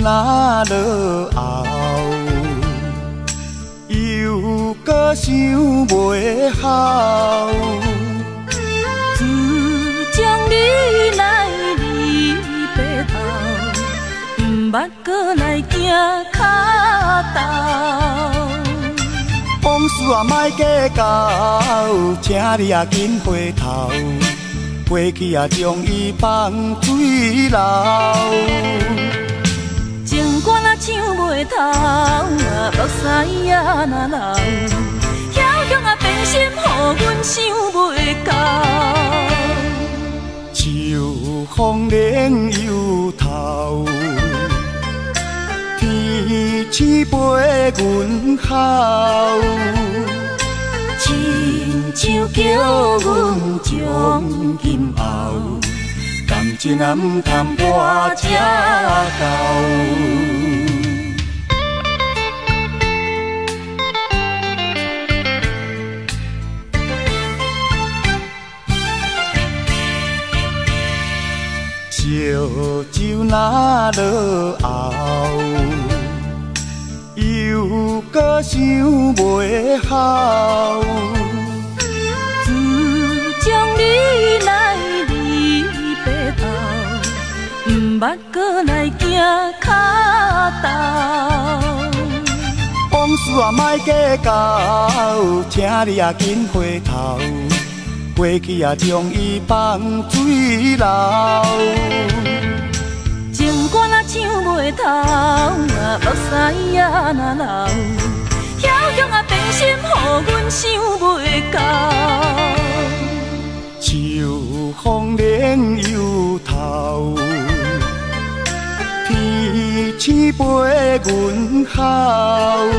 若落后，又搁想袂好。 自将你来离别后，毋捌搁来行脚头。 往事啊，莫计较，请你啊紧回头。过去啊，将伊放水流。 情歌若唱袂透，目屎啊若流，遐强啊变心，予阮想袂到。 秋风冷又透，天星陪阮哭。亲像叫阮将今后，感情啊毋通破这厚。烧酒若落后，又搁想袂好。 自将你来离别后，毋捌搁来行脚头。 往事啊莫计较，请你啊紧回头。过去啊将伊放水流。 情歌若唱袂透，目屎啊若流，遐强啊变心，予阮想袂到。 秋风冷又透，天星陪阮哭。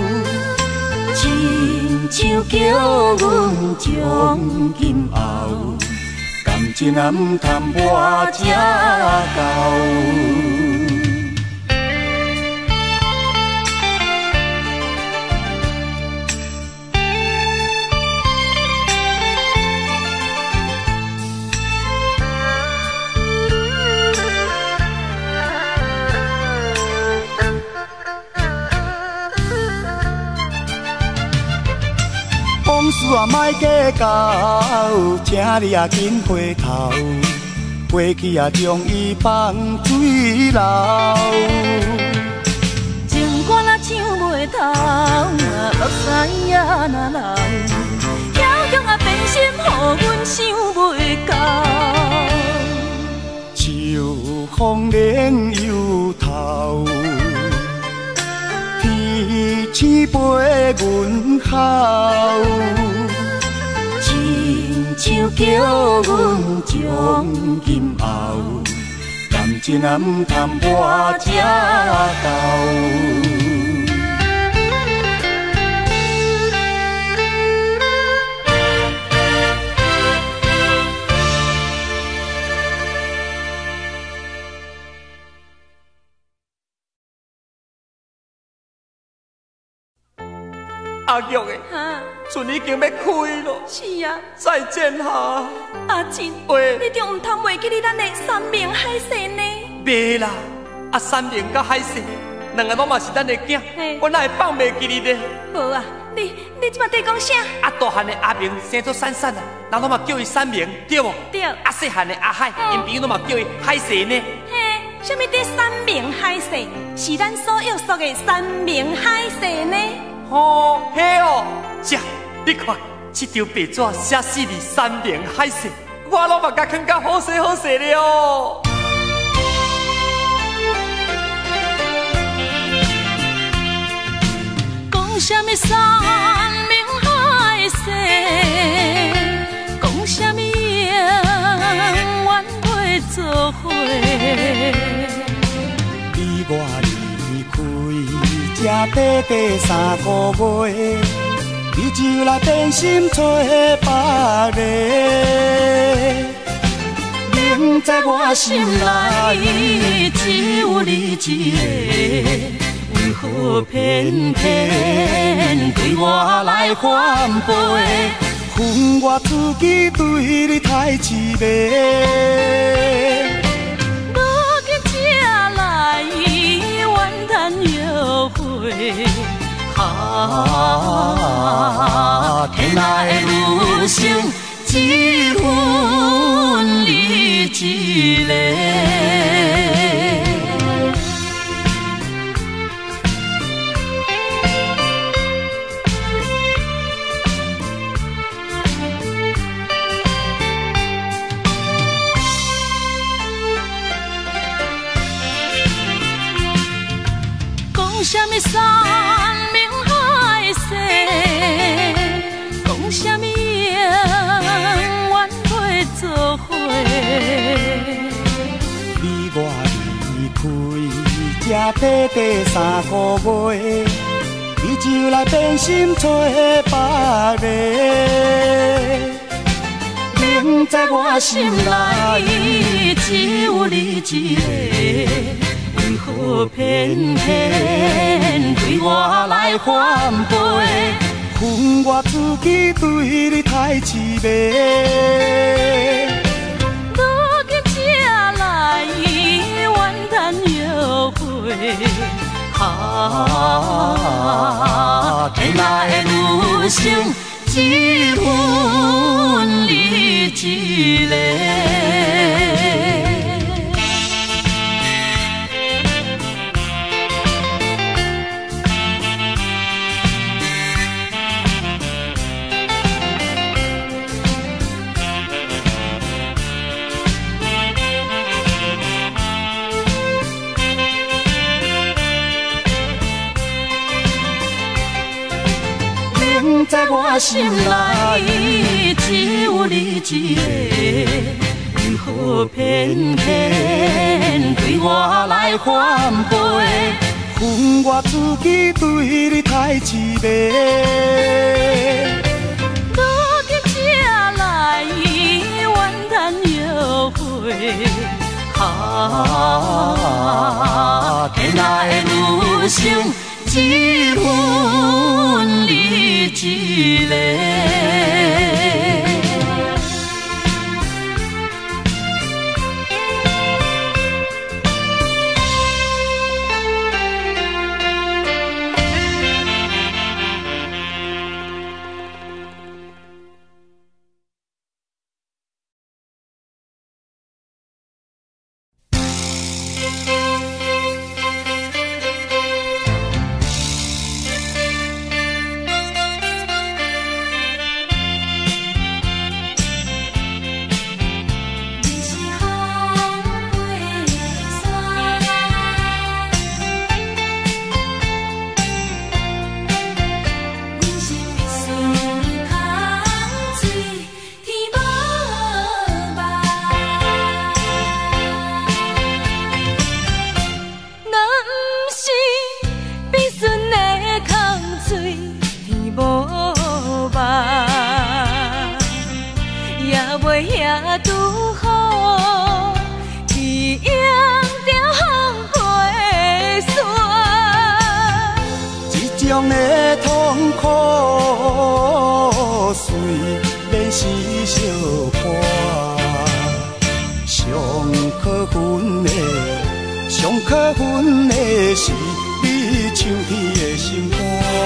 亲像叫阮将今后，感情啊毋通破这厚。往事啊莫计较，请你啊紧回头。过去啊将伊放水流。 情歌若唱袂透，目屎啊若流，遐强啊变心，予阮想袂到。 秋风冷又透，天星陪阮哭。亲像叫阮将今后，感情啊毋通破这厚。阿玉的，船已经要开咯。 是啊， 再见哈。 阿珍， 喂， 你着毋通忘记你咱的三明海誓呢？ 袂啦，啊三明甲海誓，两个拢嘛是咱的囝，我哪会放袂记你呢？ 无啊，你即摆在讲啥？ 啊大汉的阿明生做闪闪啊，人拢嘛叫伊三明，对无？ 对。 啊细汉的阿海，因朋友拢嘛叫伊海誓呢。 嘿，什么的三明海誓？是咱所约束的三明海誓呢？ 哦，嘿哦，这你看，这张白纸写死你三明海誓，我拢嘛甲囥甲好势好势了哦。 讲什么三明海誓，讲什么永远袂做伙。 你我离开才短短3个月，你就来变心找别个，明知我心内只有你一个。为何偏偏对我来反背？恨我自己对你太凄美。 如今才来天来的女性一分你一个。 什么山明海誓，讲什么永远袂做伙。 你我离开，才短短3个月，你就来变心找别个。明在我心内，只有你一个。为何偏偏对我来反背？恨我自己对你太痴迷。 如今才来怨叹后悔。 天来的女性只分你一个。在我心内只有你一个，为何偏偏对我来反背？恨我自己对你太痴迷。 如今才来怨叹后悔。 天来的女性只分你一个。种的痛苦随免是相伴，上可恨的是你唱起的心肝。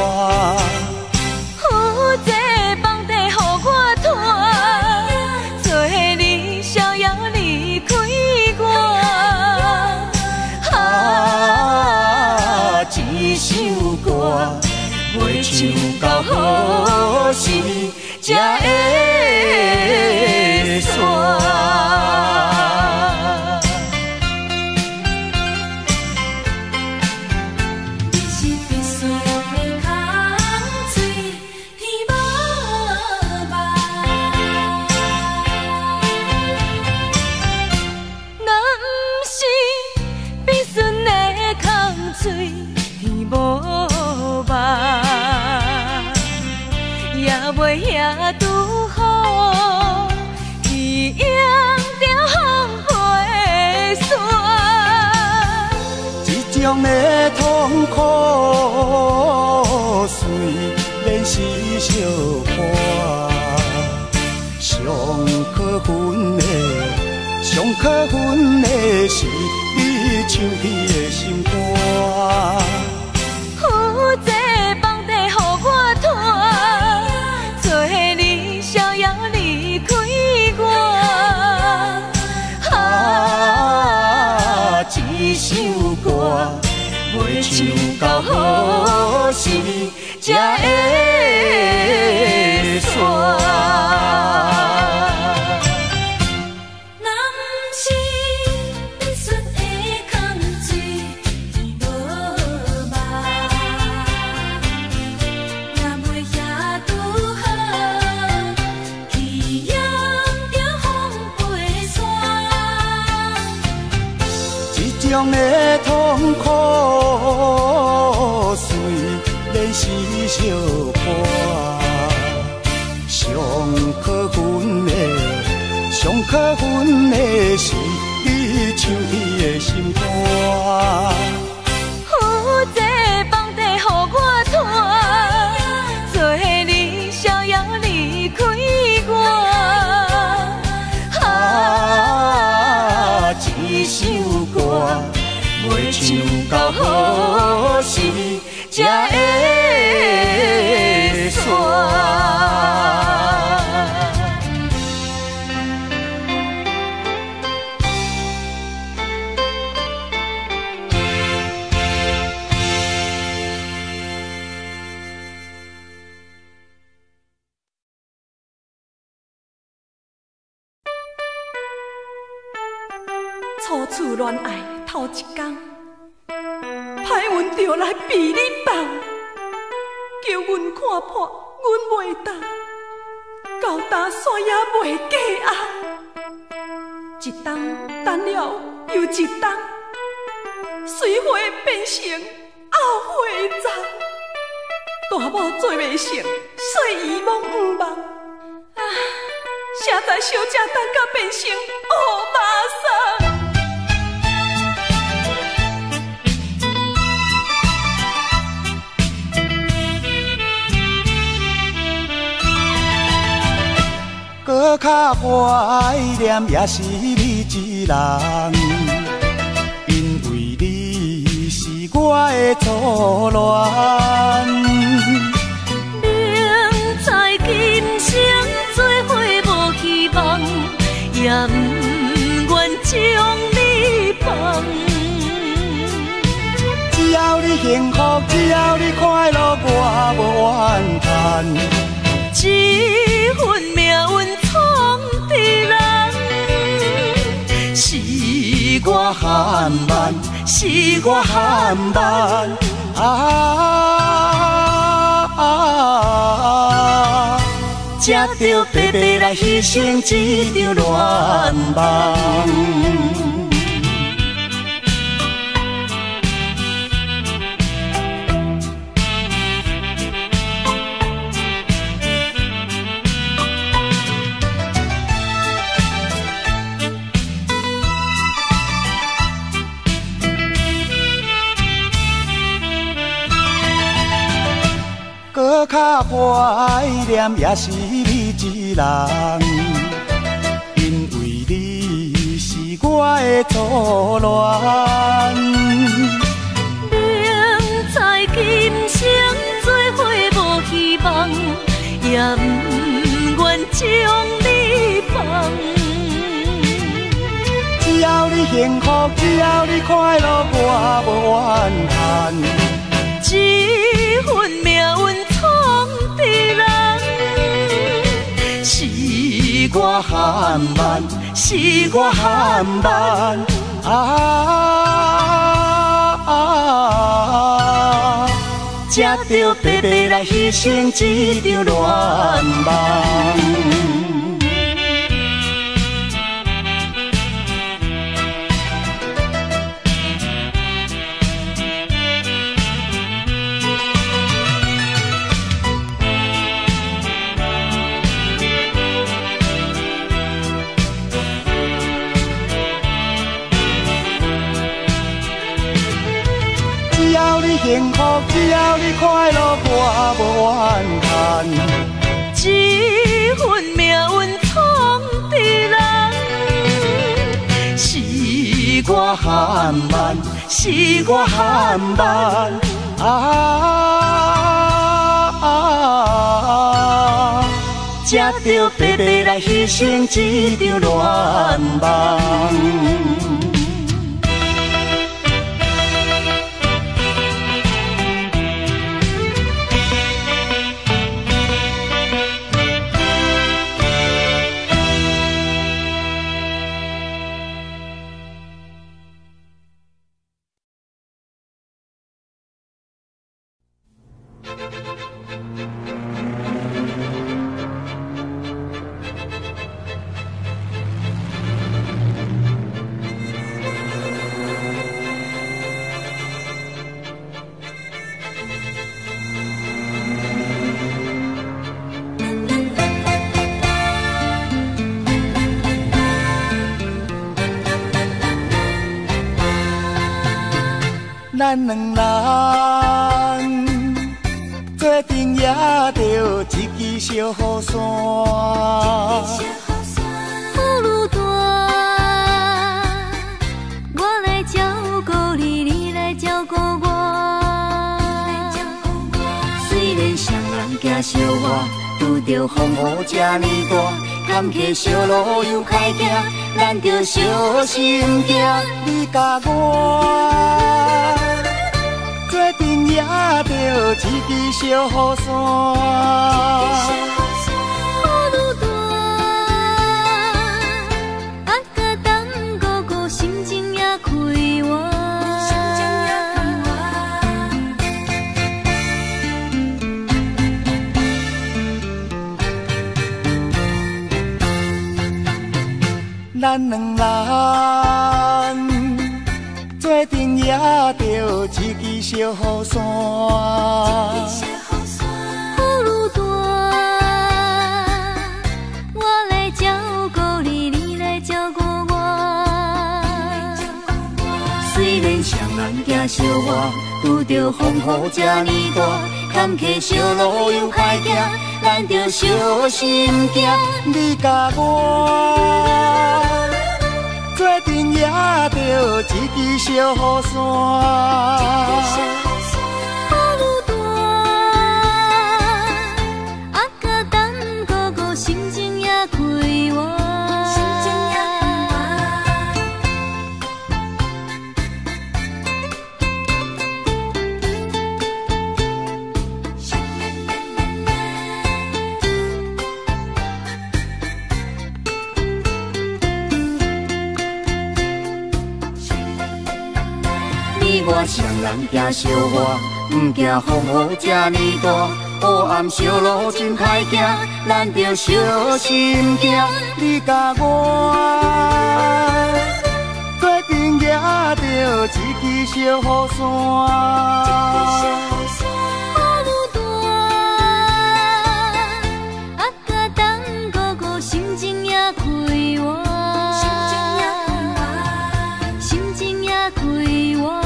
有这房地予我拖，做你逍遥离开我。 一首歌袂唱到何时才会煞？ 袂遐拄好，去迎着风飞雪。 这种的痛苦虽免是相伴，上可恨的是你唱起的心肝。 有袂唱到好时才会煞。将的痛苦随练习相伴，上可恨的是你唱伊的心肝。 好这放地予我拖，做你逍遥离开我。 这首歌袂唱到好时才会煞。 初次恋爱头一天，歹运就来被你放，叫阮看破，阮袂当，到打煞也袂过暗。一冬等了又一冬，水花变成后花丛，大某做袂成，细姨望毋望。谁知小姐等甲变成乌马桑。 搁较怀念也是你一人，因为你是我的初恋。 明知今生做伙无希望，也不愿将你放。 只要你幸福，只要你快乐，我无怨叹。 这份命运闯的人，是我含慢，是我含慢。才着白白来牺牲一场恋梦。 搁较怀念也是你一人，因为你是我的初恋。 明知今生做伙无希望，也不愿将你放。 只要你幸福，只要你快乐，我无怨叹。 这份命运闯的人，是我含慢，是我含慢。才着白白来牺牲一场恋梦。 只要你幸福，只要你快乐，我无怨叹。 这份命运闯的人，是我含慢，是我含慢。才着白白来牺牲一场恋梦。 咱两人做阵也着一支小雨伞。 雨愈大，我来照顾你，你来照顾我。虽然双人行小我，拄着风雨这呢大，坎坷小路又歹行，咱着小心行。 你甲我做阵也着一支小雨伞。 雨愈大，啊甲等哥哥心情也开活。 咱两人做阵也着一支小雨伞。 雨愈大，我来照顾你，你来照顾我。虽然双人行小我，拄着风雨这呢大，坎坷小路又歹行，咱着小心行。 你甲我做阵也着一支小雨伞。 雨愈大，啊甲等哥哥心情也开活。我双人行小我，不惊风雨这呢大。黑暗小路真歹行，咱着小心行。 你甲我做阵也着一支小雨伞。 雨愈大，啊甲等哥哥心情也开活。心情也开活。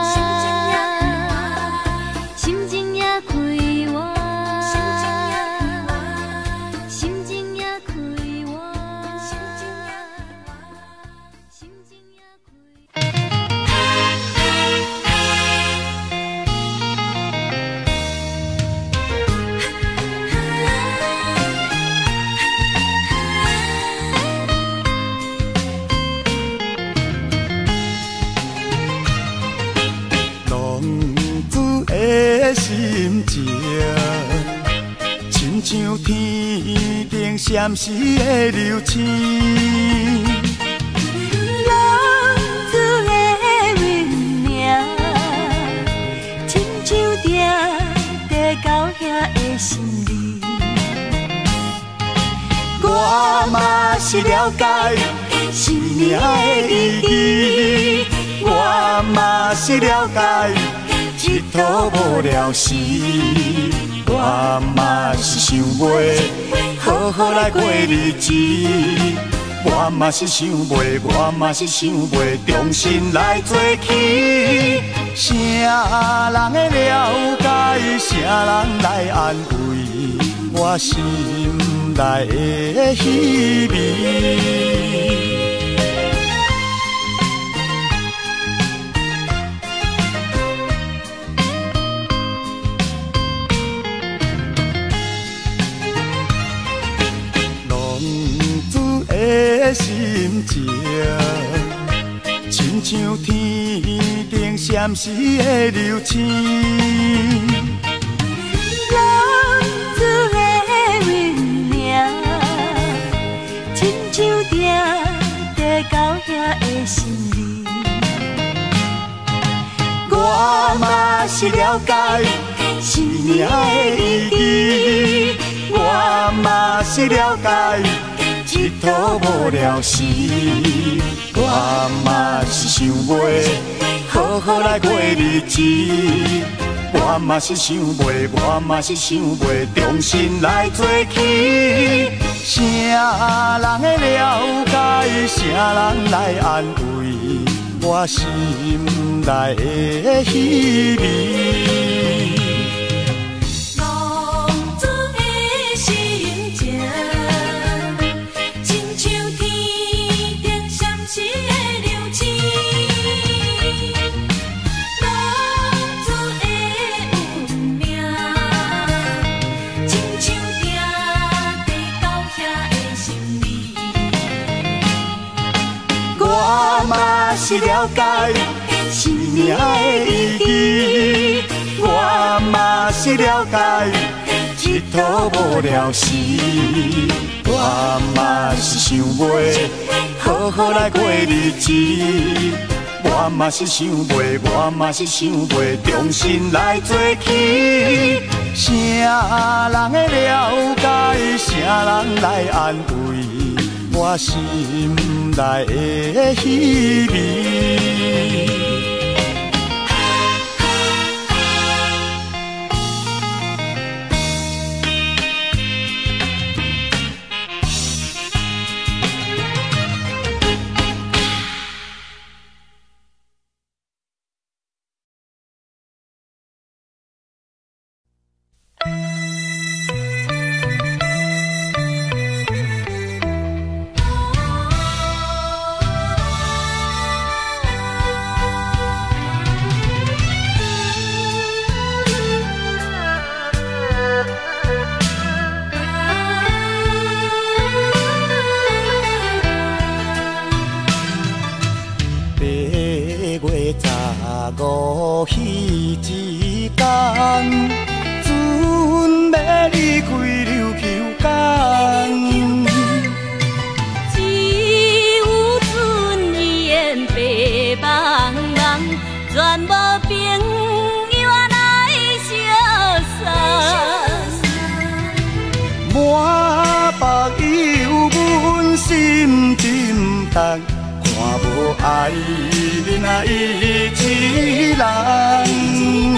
心情亲像天顶闪烁的流星， 浪子的温暖，亲像定在高兄的心里。 我嘛是了解生命的意义，我嘛是了解一途无聊时，我嘛是想袂好好来过日子，我嘛是想袂，我嘛是想袂重新来做起。啥人会了解，啥人来安慰我心内的虚味。心情亲像天顶闪烁的流星， 浪子的温暖，亲像定在高兄的心里。 我嘛是了解生命的意义，我嘛是了解一途无聊时，我嘛是想袂好好来过日子，我嘛是想袂，我嘛是想袂重新来做起。啥人会了解，啥人来安慰我心内的稀微。 公主的心情，亲像天顶闪烁的流星。公主的运命，亲像定地到遐的心理。 我嘛是了解生命的意义，我嘛是了解一途无了时，我嘛是想袂好好来过日子，我嘛是想袂，我嘛是想袂重新来做起。啥人会了解，啥人来安慰我心内的稀微。5彼一天，准要离开琉球港。 只有船烟白茫茫，全无朋友来相送。 满腹忧闷心沉重。看无爱人啊，伊一人，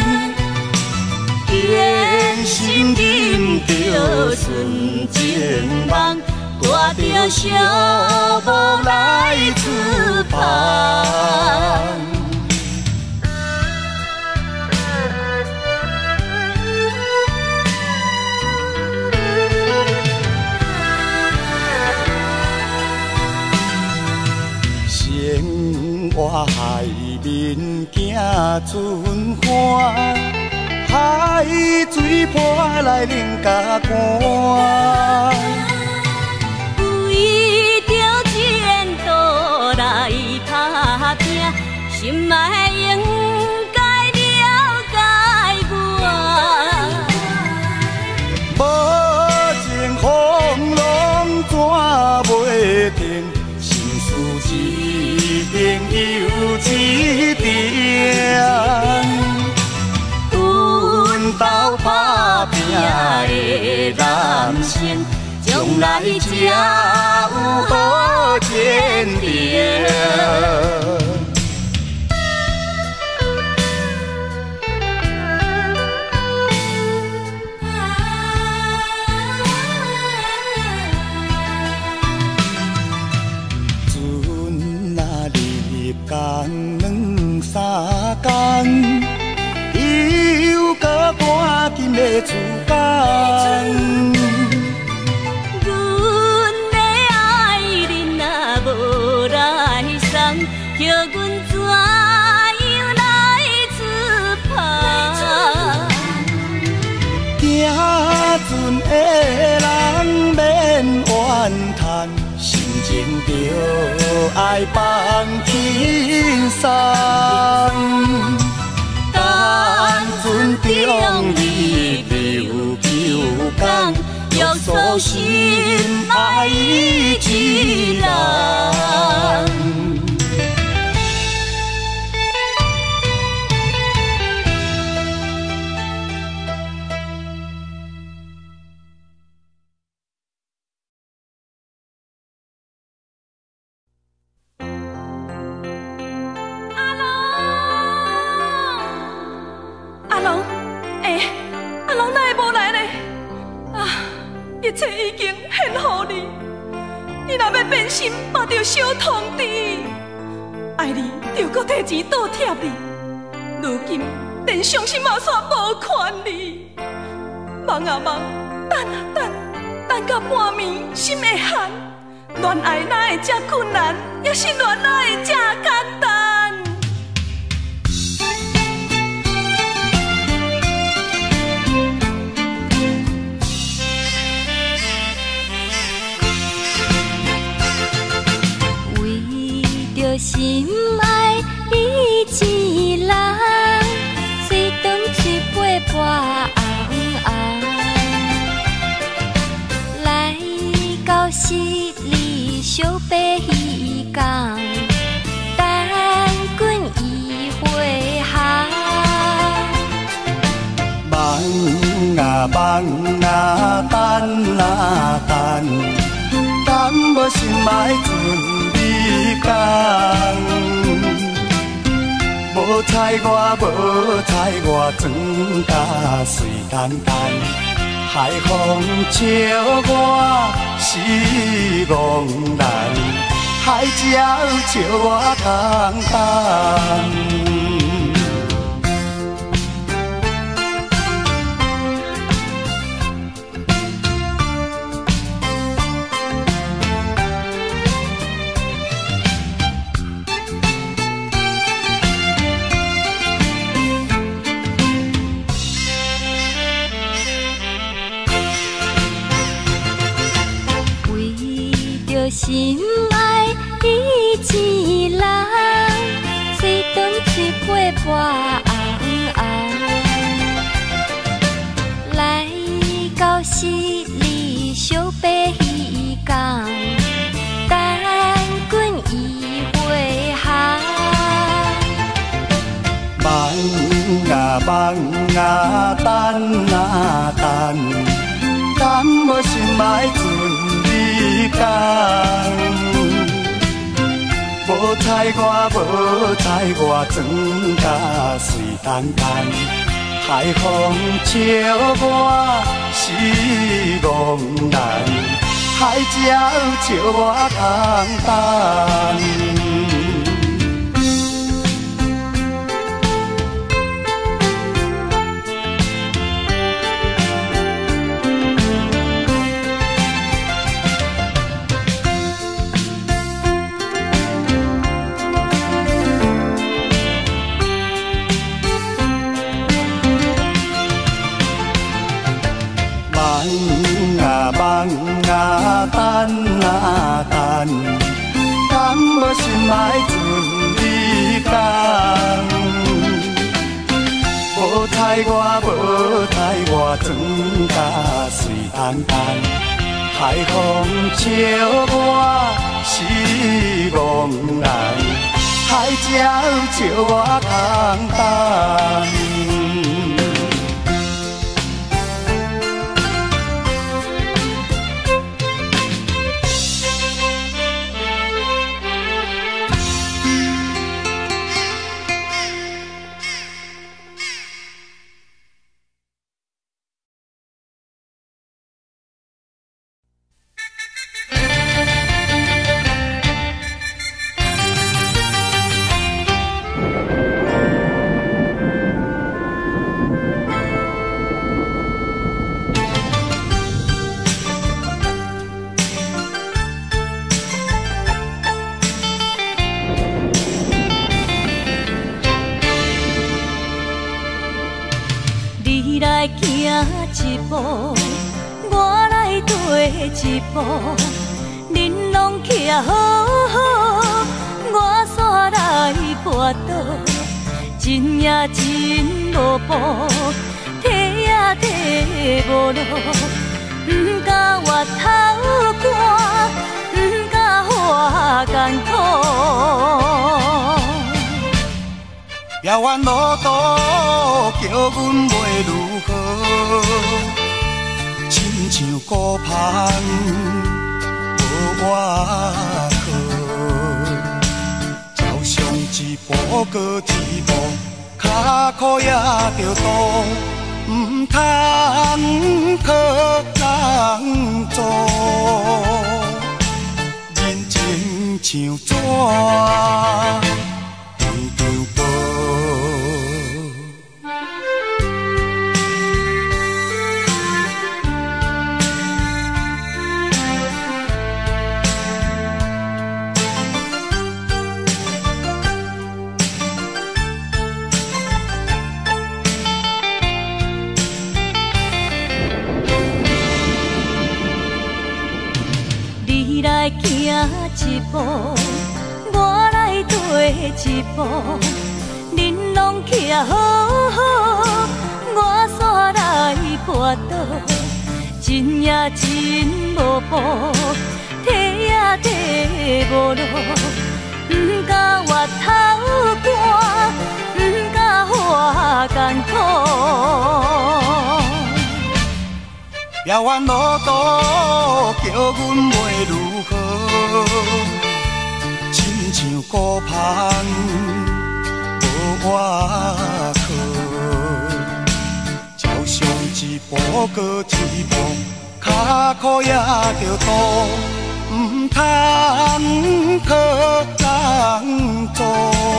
坚心忍着纯情梦，带着寂寞来出发。我海面行春花，海水波来冷甲寒。 为着前途来打拼，心爱应该了解我。 无情风浪怎袂停？朋友一定，奋斗打拼的男性，将来才有好前程。工两三工，又搁赶紧要出工。 阮的爱人啊无来送，叫阮怎样来出发？ 行船的人免怨叹。心情着爱放轻松，单船中你琉球港，约束心爱一人。 一切已经献予你，你若要变心，嘛着小通知。 爱你就搁摕钱倒贴你，如今连伤心嘛煞无款你。梦啊梦，等啊等，等到半暝心会寒。恋爱哪会这困难，也是恋爱这简单。 为着心爱伊一人，随长吹八半红红，来到死里小白鱼港，等阮伊回航。 梦啊梦啊，等啊等，等无心爱准你讲。无猜我，无猜我，装甲水淡淡，海风笑我是憨人，海鸟笑我空空。 心爱伊一人，随长吹八半红红，来到死里小白鱼港，等阮伊回航。 梦啊梦啊，等啊等，等无心爱准你讲。无猜我，无猜我，装甲水淡淡，海风笑我是憨人，海鸟笑我空空。梦啊梦啊，等啊等，等无心爱准你讲。无猜我，无猜我，装甲水淡淡，海风笑我是憨人，海鸟笑我空空。 你来行一步，我来退一步，恁拢徛好好，我煞来跋倒，真也真无步，提也提无路，不敢越头汗，不敢花艰苦。 遥远路途叫阮袂如何，亲像孤帆无外靠，走上一步搁一步，脚苦也着度，唔通靠人做，人情像纸。 来行一步，我来退一步，恁拢徛好好，我煞来跋倒，真也真无步，提也提无路，不敢越头汗，不敢花艰苦。 遥远路途叫阮袂如何，亲像孤帆无外靠，朝上一步搁一步，脚苦也着渡，唔通靠人做，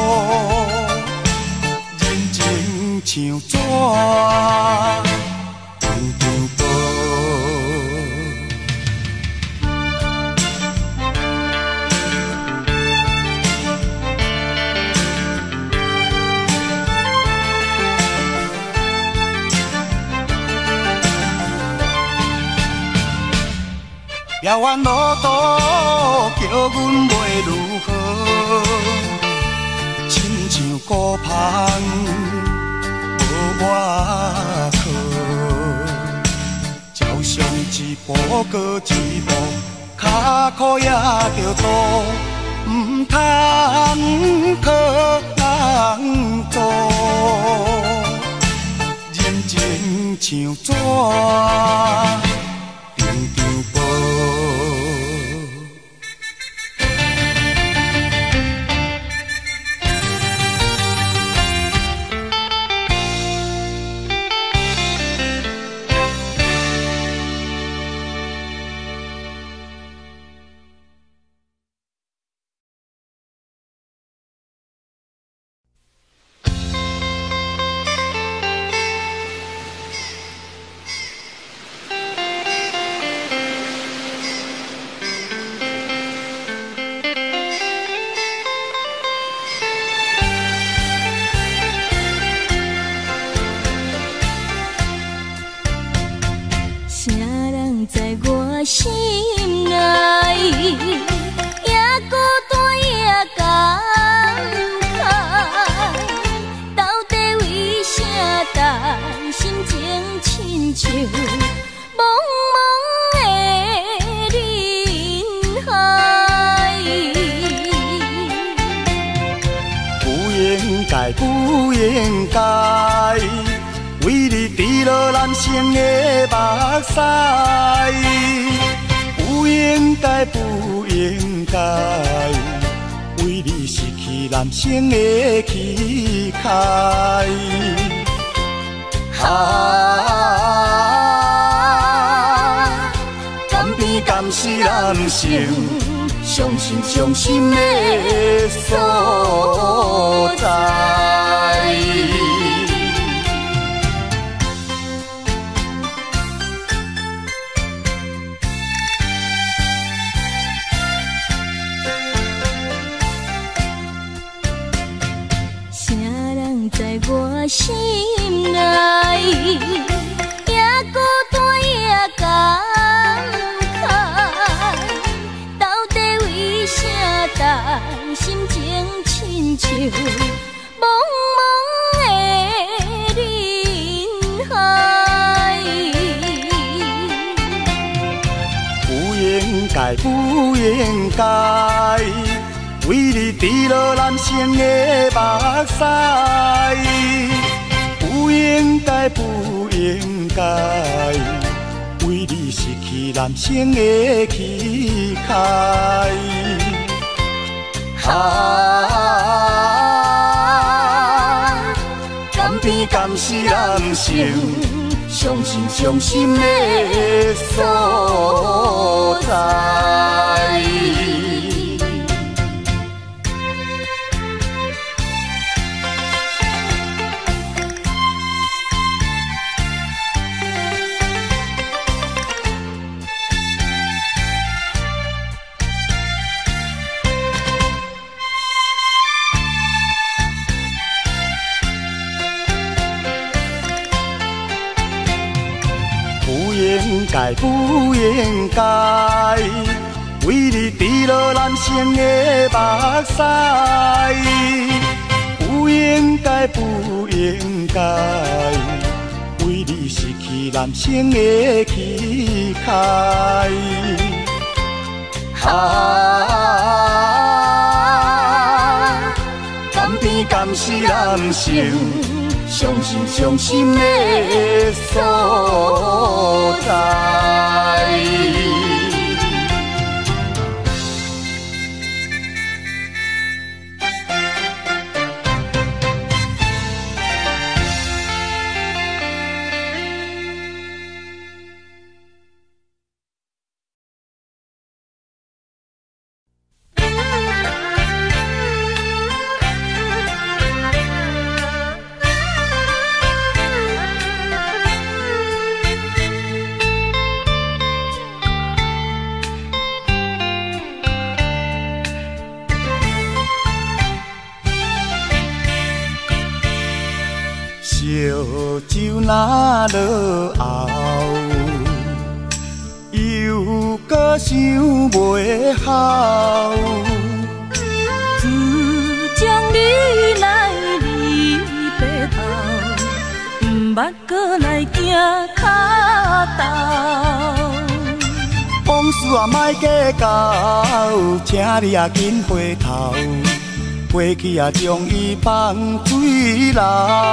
人情像纸。遥远路途叫阮袂如何，亲像孤帆无外靠，朝上一步搁一步，脚苦也着渡，唔通靠人做，人情像纸。 心内也孤单也感慨，到底为啥担心情亲像茫茫的人海？ 不应该，不应该，为你滴落男生的目屎。不应该，不应该，为你失去男生的气概。甘甜甘是男生伤心伤心的所在。 我心内也孤单也感慨，到底为啥担心情亲像茫茫的人海？ 不应该，不应该，为你滴落男生的目屎。不应该，不应该，为你失去男生的气概。甘甜甘是男生伤心伤心的所在。不应该，不应该， 为你滴落男生的目屎，不应该，不应该，为你失去男生的气概。甘甜甘是男生伤心的所在。烧酒若落后，又搁想袂好。 自从你来离白头，毋捌搁来行脚头。 往事啊，莫计较，请你啊紧回头。过去啊，将伊放水流。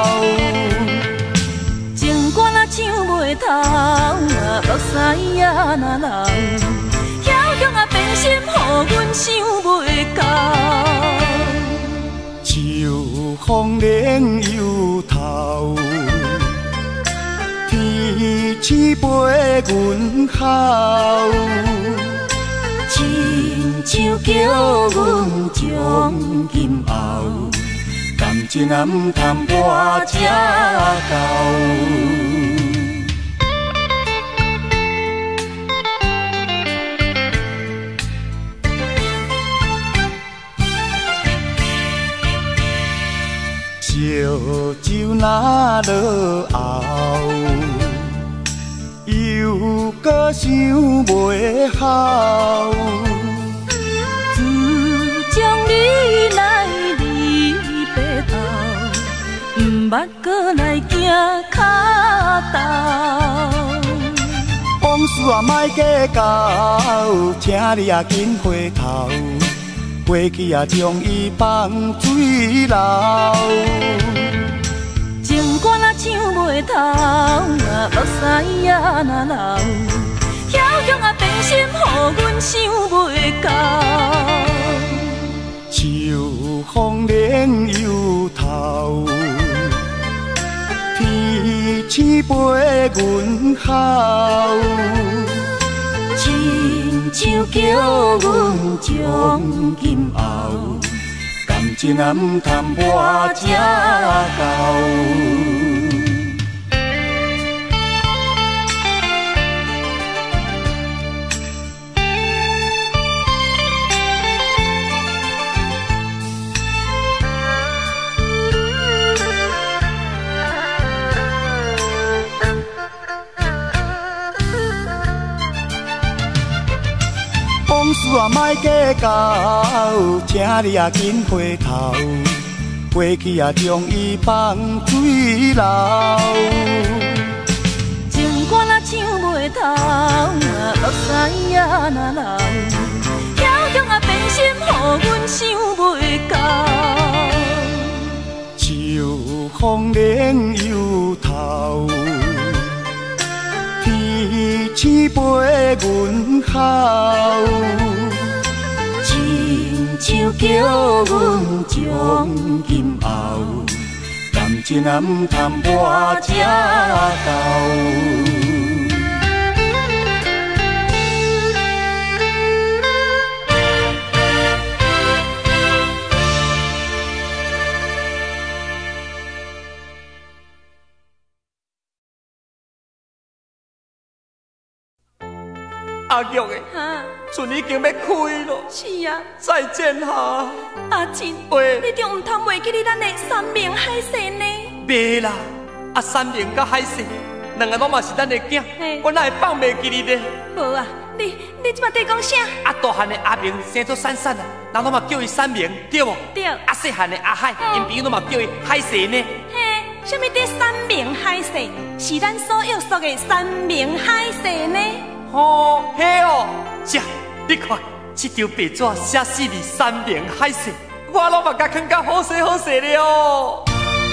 情歌若唱袂透，目屎也若流，遐强啊变心，予阮想袂到。 秋风冷又透，天星陪阮哭。亲像叫阮将今后，感情啊毋通跋这厚。烧酒若落后，又搁想袂好。 自从你来离白头，毋捌搁来行脚头。 往事啊莫计较，请你啊紧回头。过去啊将伊放水流。 情歌若唱袂透，目屎也若流，遐强啊变心，予阮想袂到。 秋风冷又透，天星陪阮哭。亲像叫阮将今后，感情啊毋通跋这厚。往事啊莫计较，请你啊紧回头。过去啊将伊放水流。 情歌若唱袂透，目屎也若流，遐强啊变心，予阮想袂到。 秋风冷又透，天星陪阮哭。亲像叫阮将今后，感情啊毋通跋这厚。 阿玉的，船已经要开咯。是啊，再见哈。阿珍，喂，你着唔通忘记你咱的三明海鲜呢？袂啦，三明甲海鲜，两个拢嘛是咱的囝，我哪会放袂记你呢？无啊， 你即摆在讲啥？ 大汉的阿明生做闪闪啊，人拢嘛叫伊闪明，对无？ 对。 细汉的阿海，因朋友拢嘛叫伊海蛇呢。 嘿，什么的三明海蛇？是咱所约束的三明海蛇呢？ 哦，嘿哦，这你看，这张白纸写死你三明海蛇，我拢嘛甲看甲好势好势了哦。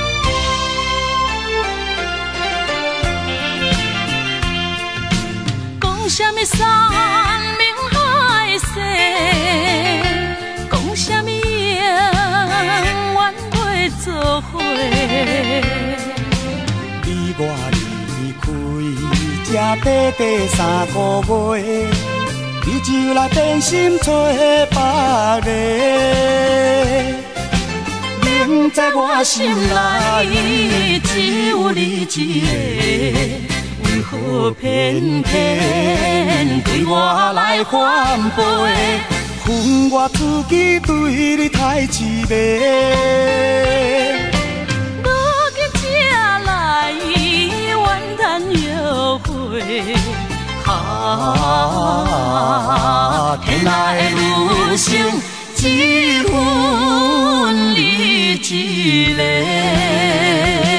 讲什么三明海誓，讲什么永远袂做伙。 你我离开这短短3个月，你就来变心找别个。明在我心内只有你一个。为何偏偏对我来反背？ 恨我自己对你太痴迷。 如今才来怨叹后悔，天来的女性只分你一个。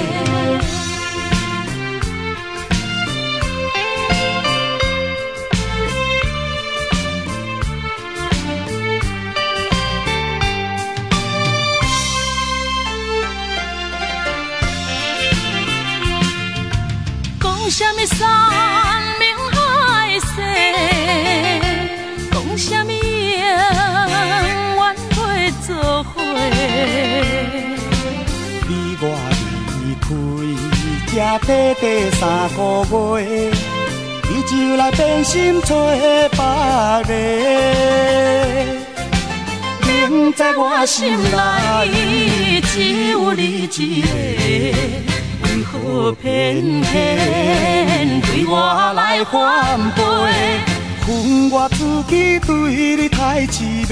讲什么三明海誓，讲什么永远袂做伙。 你我离开这短短3个月，你就来变心找别个。明在我心内只有你一个。为何偏偏对我来反背？ 恨我自己对你太痴迷。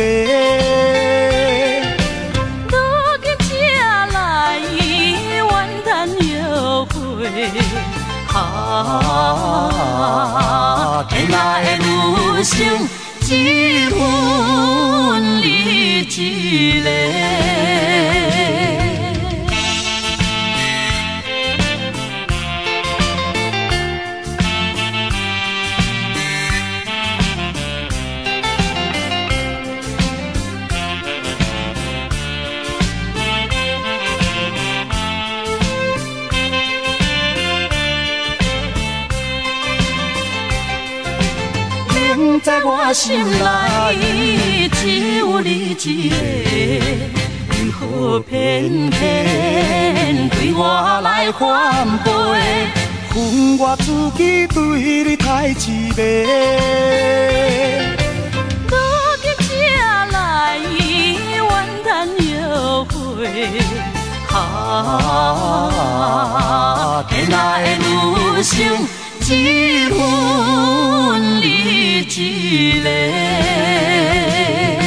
如今才来怨叹后悔，天来的女性只分你一个。 在我心内只有你一个，为何偏偏对我来反背？ 恨我自己对你太痴迷。 如今才来怨叹后悔，天来的女性只分你一个。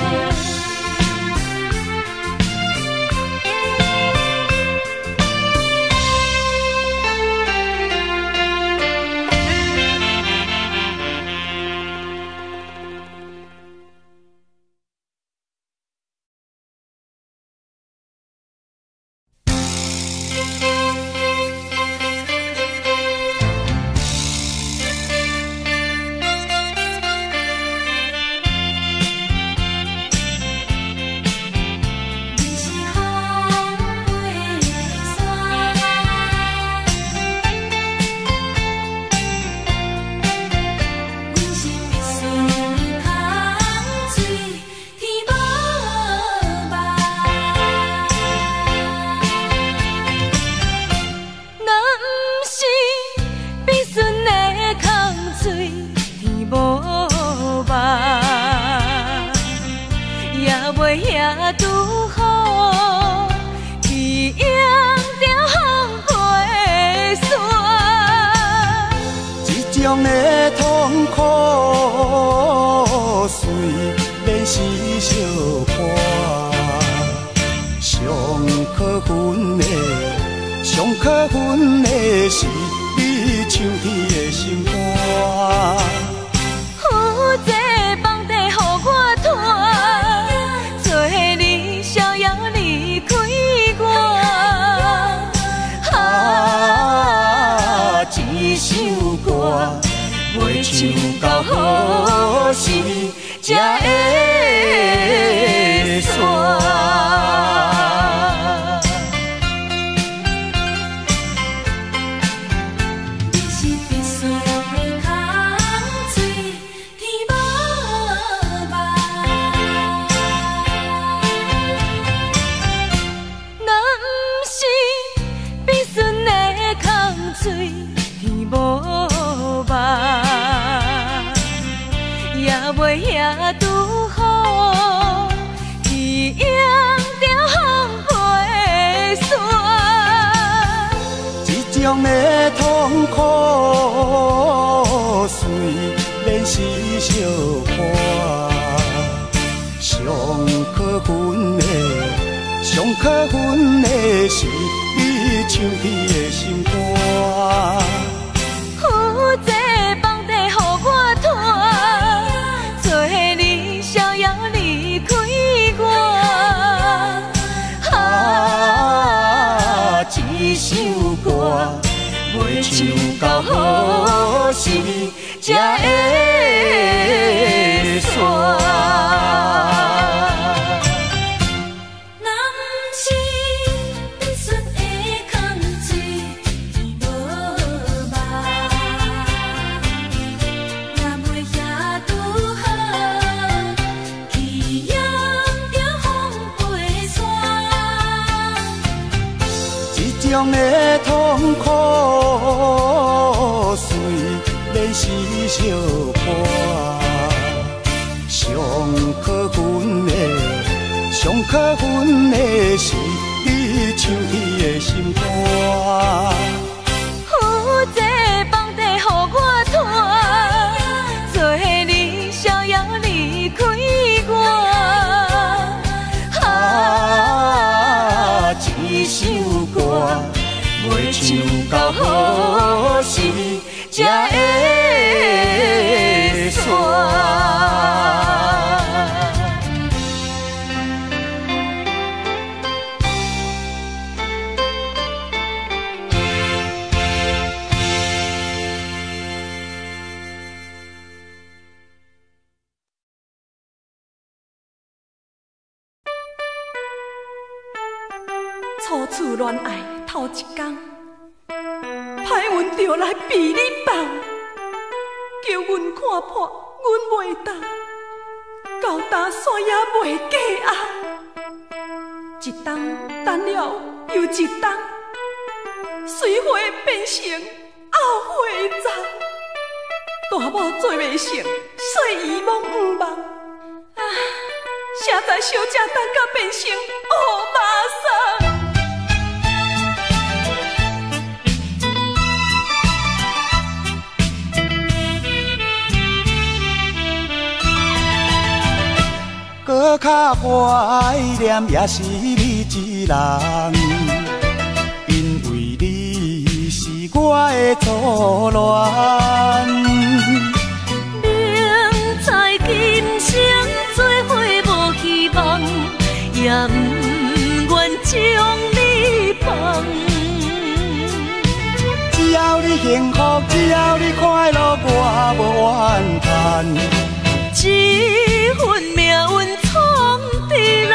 种的痛苦，虽然是相伴，上可恨的是你唱天的心肝。 才会煞。 也拄好，去迎着风飞沙。 这种的痛苦，虽然是小可，上可恨的是你唱起的心肝。 负这房地予我拖。离开我， 这首歌要唱到何时才会煞？这种的痛苦，虽然是小可，上可恨的是你唱起的心肝。 负这房地予我拖，做你逍遥离开我。 这首歌要唱到何时才会煞？ 初次恋爱头一天，歹运就来被你放，叫阮看破，阮袂当，到打线也袂过红。一冬等了又一冬，水花变成后花丛，大某做袂成，细姨罔毋望。谁知小姐等甲变成乌马桑。 搁较怀念也是你一人，因为你是我的初恋。 明知今生做伙无希望，也不愿将你放。 只要你幸福，只要你快乐，我无怨叹。 这份命运闯的人，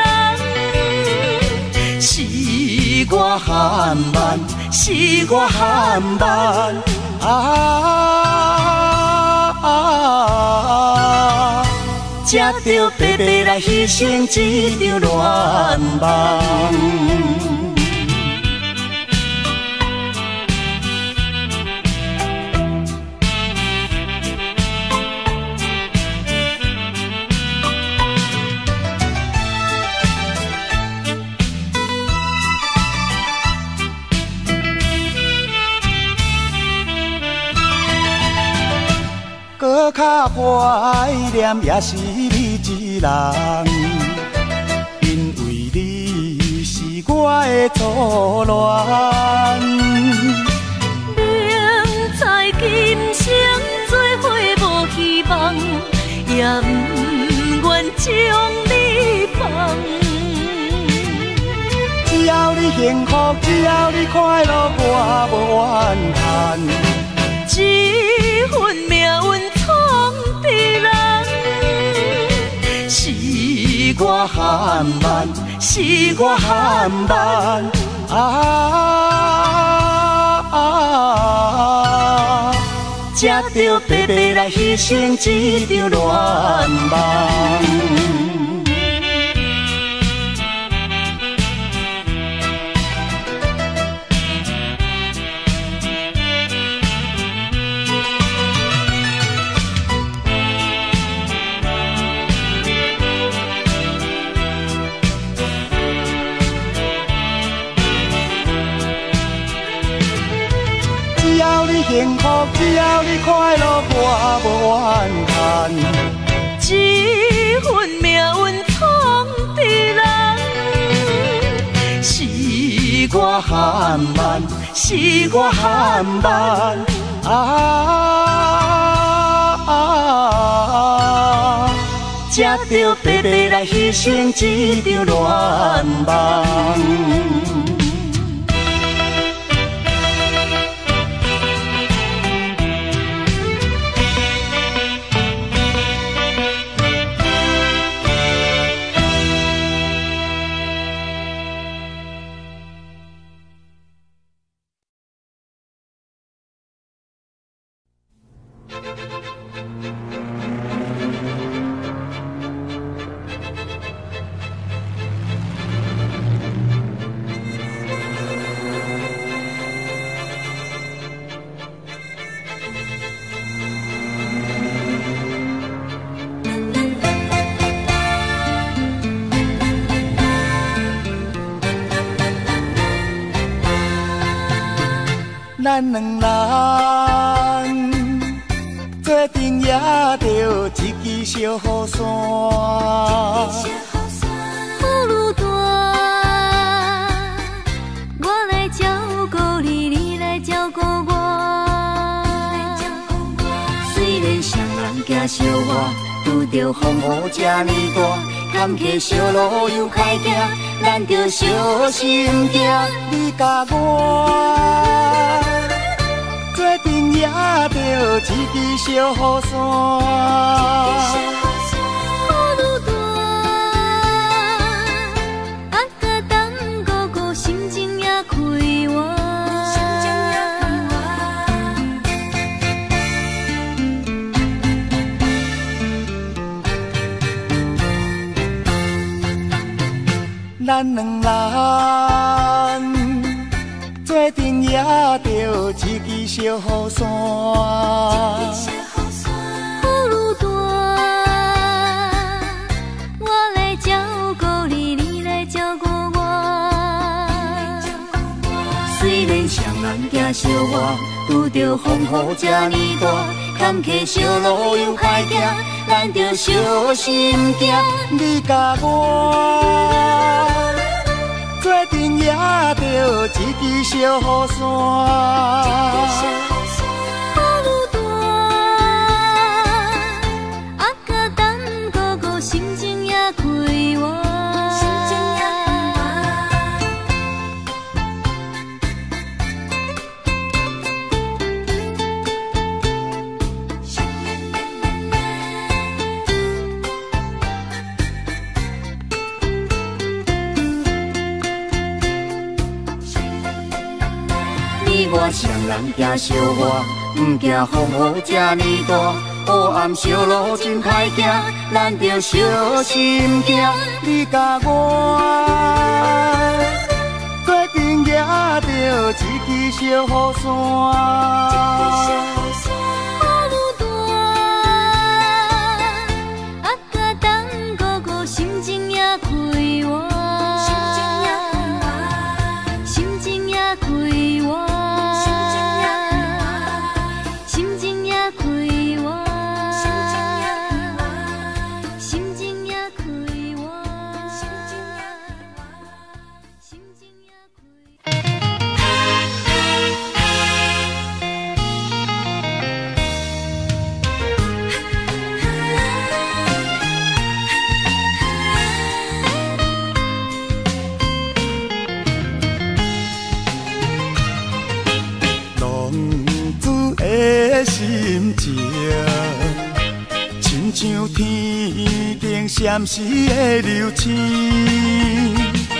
是我含慢，是我含慢才着白白来牺牲这场恋梦。搁较怀念也是你一人，因为你是我的初恋。 明知今生做伙无希望，也不愿将你放。 只要你幸福，只要你快乐，我无怨叹。这份命运闯的人， 我含慢，是我含慢啊！才着白白来牺牲一场恋梦。幸福，只要你快乐，我无怨叹。 这份命运闯的人，是我含慢，是我含慢啊！才着白白来牺牲一场恋梦。咱两人做阵也着一支小雨伞， 雨愈大，我来照顾你，你来照顾我。虽然双人行小我，拄着风雨这呢大，坎坷小路又歹行，咱着小心行。 你甲我做阵也着一支小雨伞， 雨愈大，啊甲等哥哥心情也开活。 咱两人做阵也着一支小雨伞， 雨愈大，我来照顾你，你来照顾我。虽然双人行小我，拄着风雨这呢大，坎坷小路又歹行，咱着小心行。 你甲我做阵也着一支小雨伞， 雨愈大，啊甲等哥哥心情也开活。我双人行小我，不惊风雨这呢大，黑暗小路真歹行，咱着小心行。 你甲我做阵也着一支小雨伞， 雨愈大，啊甲等哥哥心情也开活，心情也开活。 心情亲像天顶闪时的流星。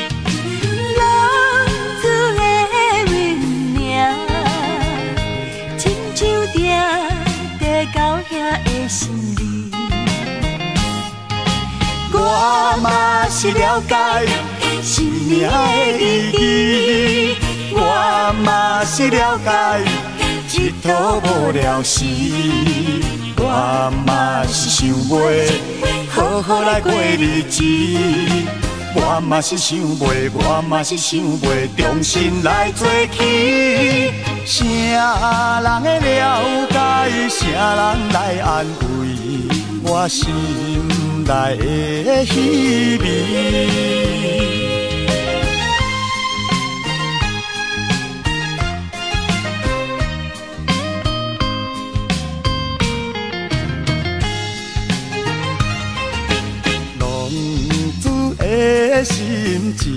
浪子的温暖，亲像定在到遐的心里。 我嘛是了解生命的意义，我嘛是了解一途无聊时，我嘛是想袂好好来过日子，我嘛是想袂，我嘛是想袂重新来做起。啥人会了解，啥人来安慰我心内的虚味。的心情，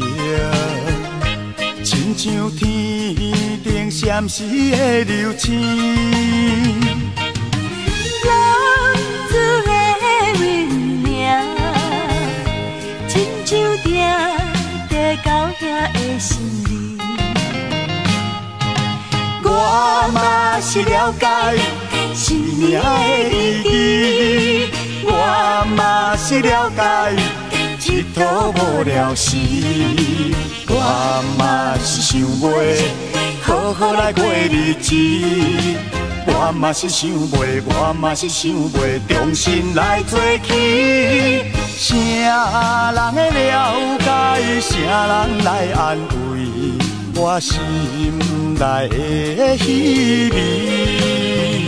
亲像天顶闪时的流星。 浪子的温暖，亲像定在到遐的心里。 我嘛是了解生命的意义，我嘛是了解一途无聊时，我嘛是想袂好好来过日子，我嘛是想袂，我嘛是想袂重新来做起。啥人会了解，啥人来安慰我心内的虚味。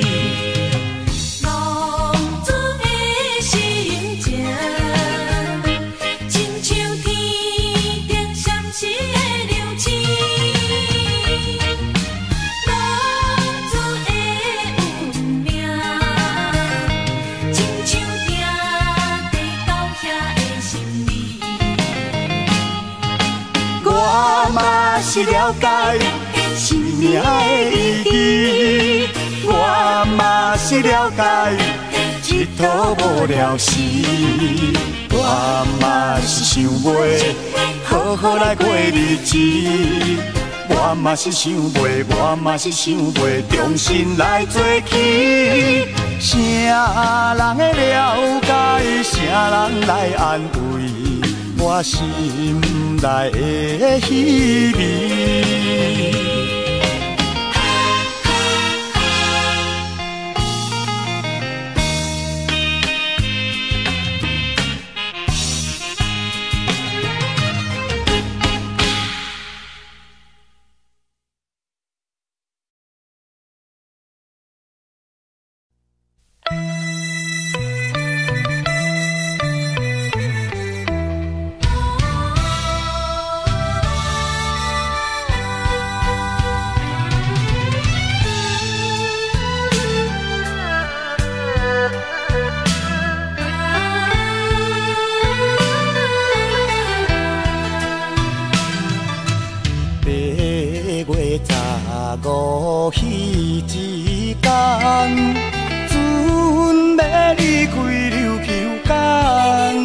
我嘛是了解生命的意义，我嘛是了解一途无聊时，我嘛是想袂好好来过日子，我嘛是想袂，我嘛是想袂重新来做起。啥人会了解，啥人来安慰我心内的虚味。5迄一天，船要离开琉球港。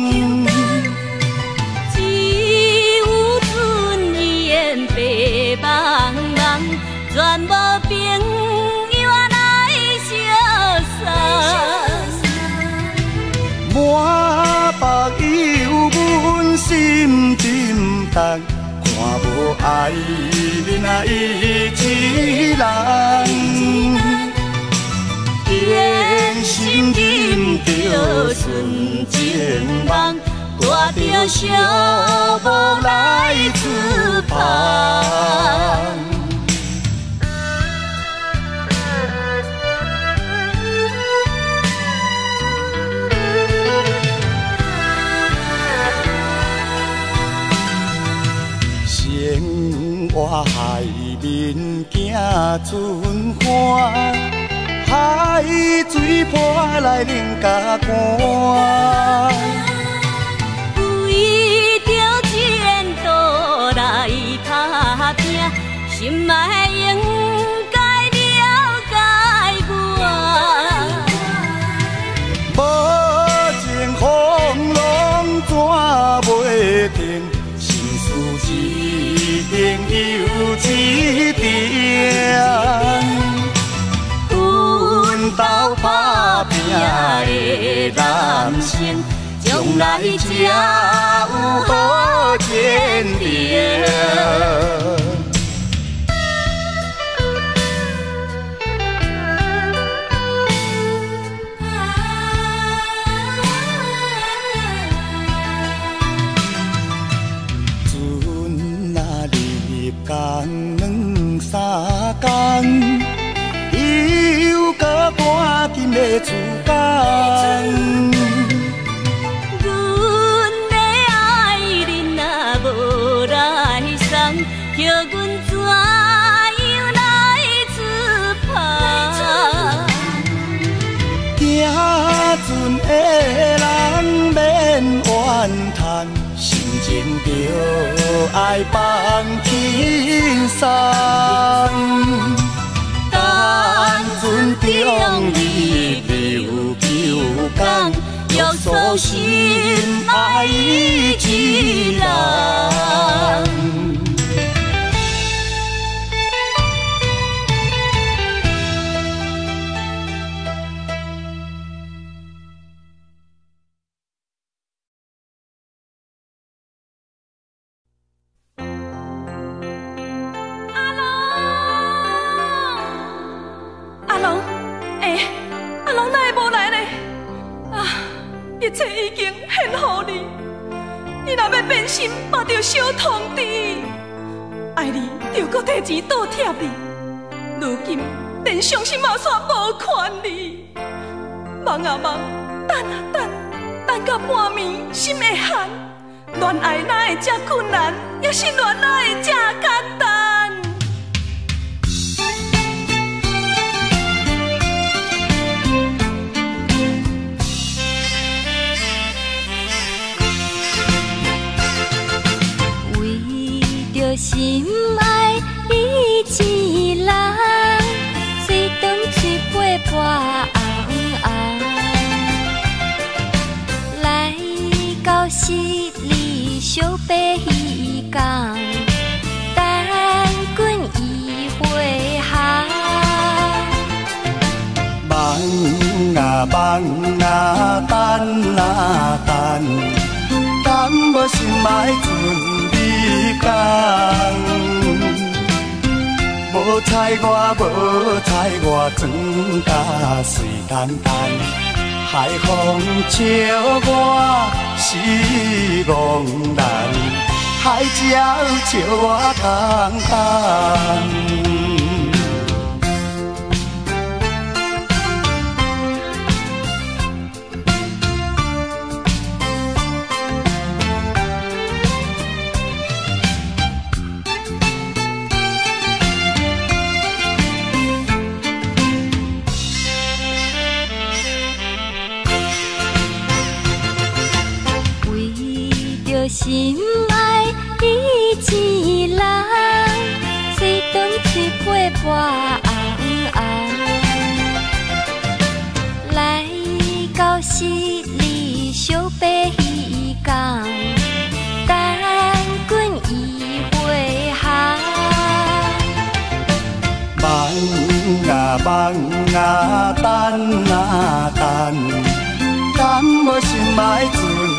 只有船已烟白茫茫，全无朋友来相送。 满腹忧闷心沉重。看无爱人啊，伊一人，眼心忍着纯情梦，挂着寂寞来自旁。我海面行春花，海水破来冷甲寒。 为着前途来打拼，心爱应该了解我。 无情风浪停，心事一定有一定。奋斗打拼的男性，将来才有好前程。两三天，又搁赶紧要出工。 阮的爱人若无来送，叫阮怎样来出发？ 行船的人免怨叹。心情就爱放轻松，等船中你留求讲，约束心爱一人。 一切已经献予你，你若要变心，嘛着小通知。爱你着搁摕钱倒贴你，如今连伤心嘛煞无权利。梦啊梦，等啊等，等到半暝心会寒。恋爱哪会这困难，也是恋爱会这简单。 心爱伊一人，吹长吹八半红红，来到十里小白鱼港，等阮伊回航。 梦啊梦啊，等啊等，等无心爱船。无彩我，无彩我，装甲水淡淡，海风笑我是憨人，海鸟笑我空空。 心爱伊一人，吹长吹八半红红，来到十里小白鱼港，等阮伊回航。 梦啊梦啊，等啊等，等无心爱船。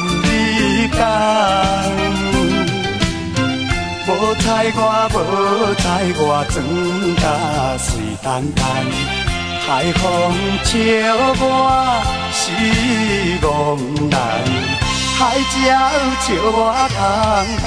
无彩我，无彩我，装甲水淡淡，海风笑我是憨人，海鸟笑我空空。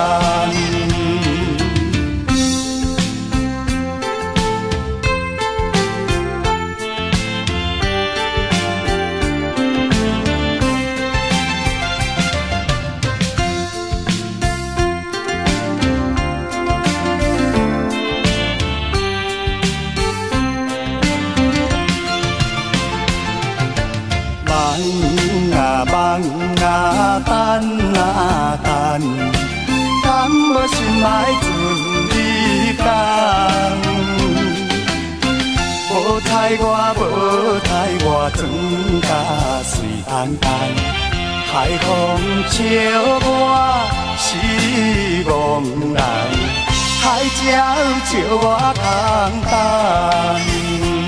梦啊等啊等，等无心爱船离港。无彩我，无彩我，装甲水淡淡，海风笑笑我是憨人，海鸟笑我空等。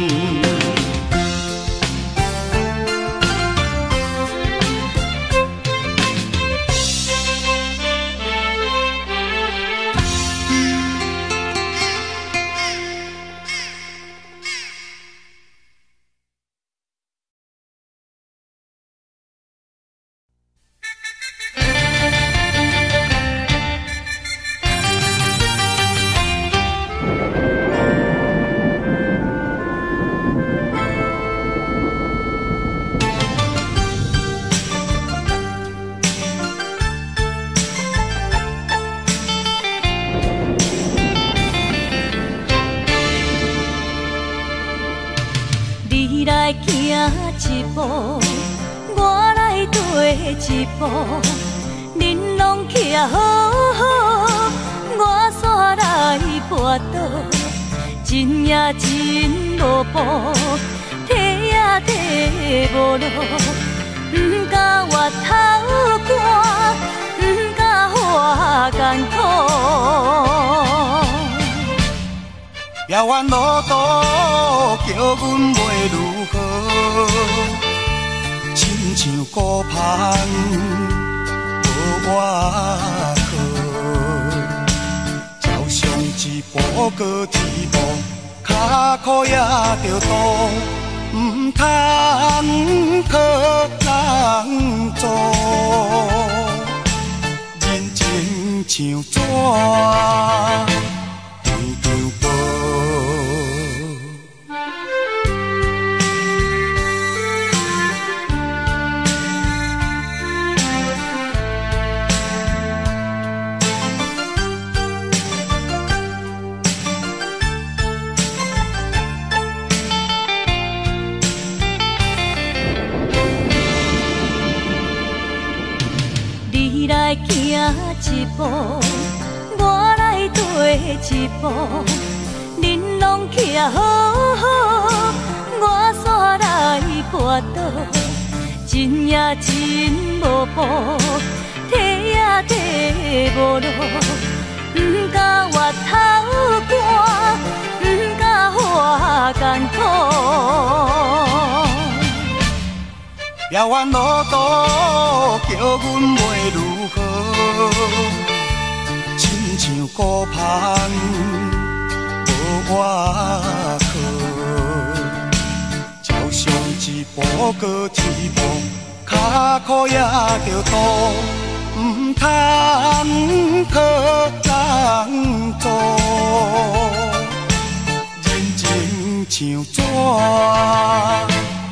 一步，我来退一步，恁拢徛好好，我煞来跋倒，真也真无步，提也提无路，不敢越头汗，不敢花艰苦。 遥远路途叫阮袂如何，亲像孤帆无外靠，朝上一步搁一步，脚苦也着渡，唔通靠人做，人情像纸。 你来行一步，我来退一步，恁拢徛好好，我煞来跋倒，真也真无步，提也提无路，不敢越头汗，不敢花艰苦。 遥远路途叫阮袂如何，亲像孤帆无外靠，朝上一步搁一步，脚苦也着渡，唔通靠人做，人情像纸。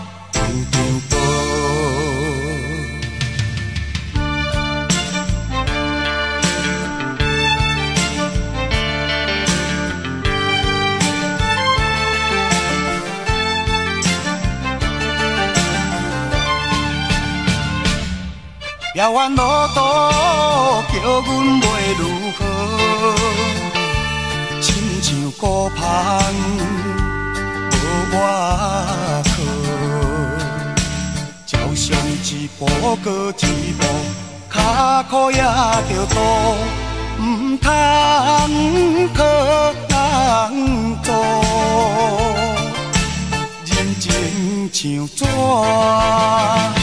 遥远路途叫阮袂如何，亲像孤帆无外靠，朝上一步搁一步，脚苦也着渡，唔通靠人做，人情像纸。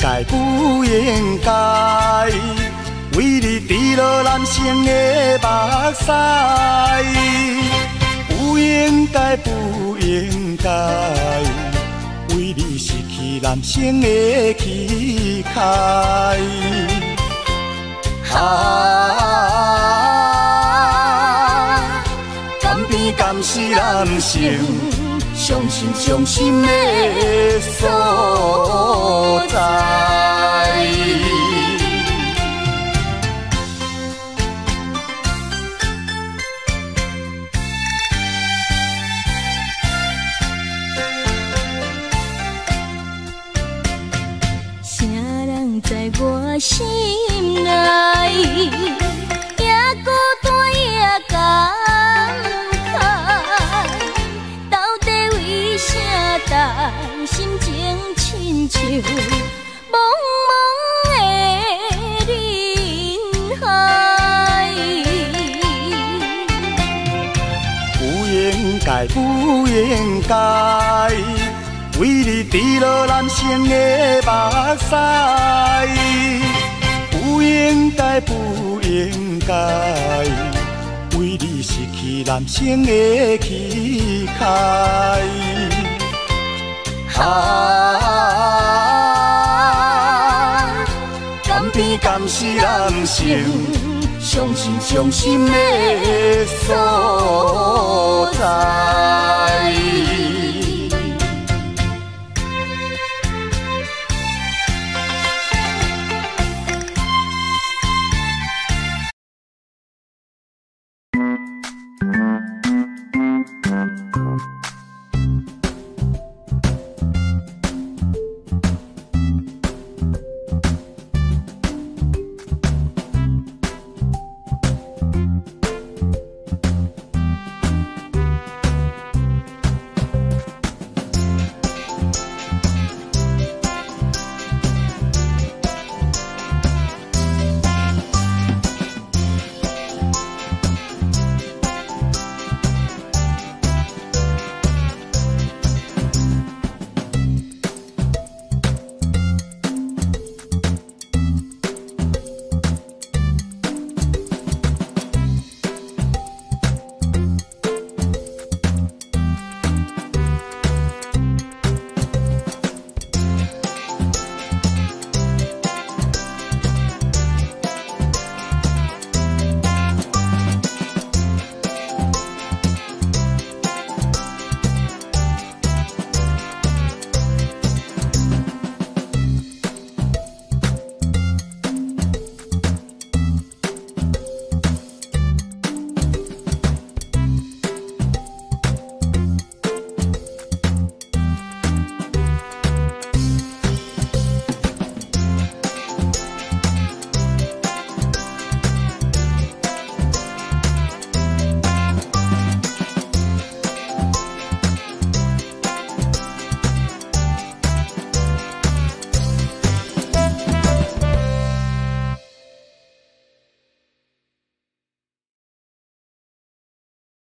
该不应该为你滴落男生的目屎？不应该，不应该为你失去男生的气概。甘甜甘是男生伤心的所在。 啥人在我心内，也孤单也感慨，到底为啥担心情亲像茫茫的人海？ 不应该，不应该为你滴落男生的目屎。不应该，不应该为你失去男生的气概。甘甜甘是男生伤心的所在。